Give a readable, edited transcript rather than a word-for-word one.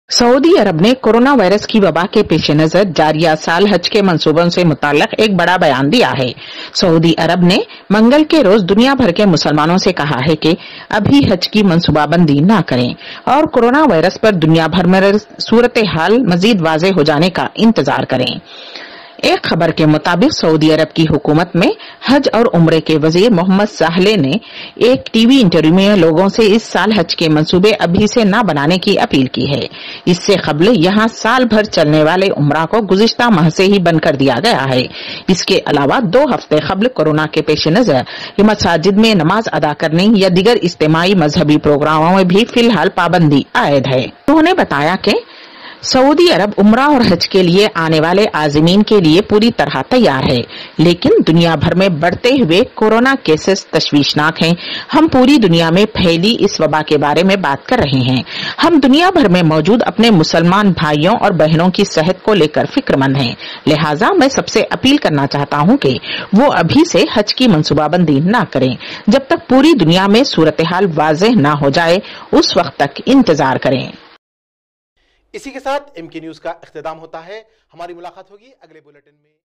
Saudi अरब ने corona virus की वबा के पेश नजर जारिया साल हज के मंसूबों से मुताल्लिक एक बड़ा बयान दिया है। सऊदी अरब ने मंगल के रोज दुनिया भर के मुसलमानों से कहा है कि अभी हज की मंसूबाबंदी न करें और कोरोना वायरस पर दुनिया भर में सूरत हाल मजीद वाज़ेह हो जाने का इंतजार करें। एक खबर के मुताबिक सऊदी अरब की हुकूमत में हज और उम्रे के वजीर मोहम्मद साहले ने एक टीवी इंटरव्यू में लोगों से इस साल हज के मंसूबे अभी से न बनाने की अपील की है। इससे कबल यहां साल भर चलने वाले उम्रा को गुज़िश्ता माह से ही बंद कर दिया गया है। इसके अलावा 2 हफ्ते कबल कोरोना के पेश नजर मसाजिद में नमाज अदा करने या दीगर इज्तिमाई मजहबी प्रोग्रामों में भी फिलहाल पाबंदी आयद है। उन्होंने बताया कि सऊदी अरब उम्रा और हज के लिए आने वाले आज़मीन के लिए पूरी तरह तैयार है, लेकिन दुनिया भर में बढ़ते हुए कोरोना केसेस तशवीशनाक हैं। हम पूरी दुनिया में फैली इस वबा के बारे में बात कर रहे हैं। हम दुनिया भर में मौजूद अपने मुसलमान भाइयों और बहनों की सेहत को लेकर फिक्रमंद हैं। लिहाजा मैं सबसे अपील करना चाहता हूं कि वो अभी से हज की मंसूबाबंदी न करें। जब तक पूरी दुनिया में सूरत हाल वाज़ेह न हो जाए उस वक्त तक इंतजार करें। इसी के साथ एमके न्यूज का इख्तिताम होता है। हमारी मुलाकात होगी अगले बुलेटिन में।